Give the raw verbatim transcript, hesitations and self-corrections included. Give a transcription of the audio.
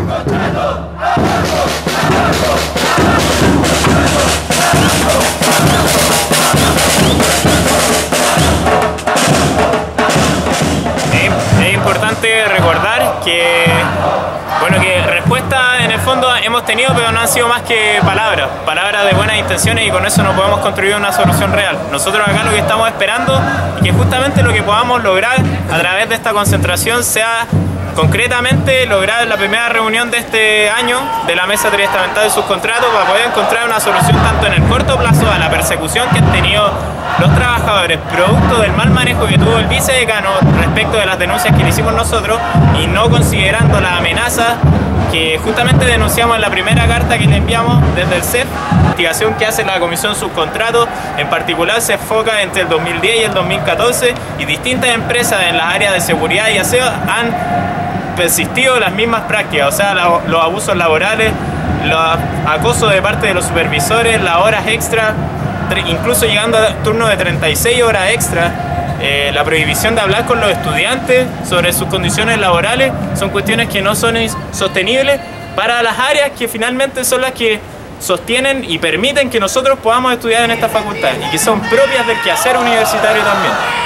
Es importante recordar que, bueno, que respuesta en el fondo hemos tenido, pero no han sido más que palabras, palabras de buenas intenciones, y con eso no podemos construir una solución real. Nosotros acá lo que estamos esperando es que justamente lo que podamos lograr a través de esta concentración sea concretamente lograr la primera reunión de este año de la Mesa Triestamental de Subcontratos para poder encontrar una solución tanto en el corto plazo a la persecución que han tenido los trabajadores producto del mal manejo que tuvo el vicedecano respecto de las denuncias que le hicimos nosotros, y no considerando las amenazas que justamente denunciamos en la primera carta que le enviamos desde el C E F. La investigación que hace la Comisión Subcontratos en particular se enfoca entre el dos mil diez y el dos mil catorce, y distintas empresas en las áreas de seguridad y aseo han persistido las mismas prácticas, o sea, la, los abusos laborales, los acosos de parte de los supervisores, las horas extra, incluso llegando a turnos de treinta y seis horas extra, eh, la prohibición de hablar con los estudiantes sobre sus condiciones laborales, son cuestiones que no son sostenibles para las áreas que finalmente son las que sostienen y permiten que nosotros podamos estudiar en esta facultad y que son propias del quehacer universitario también.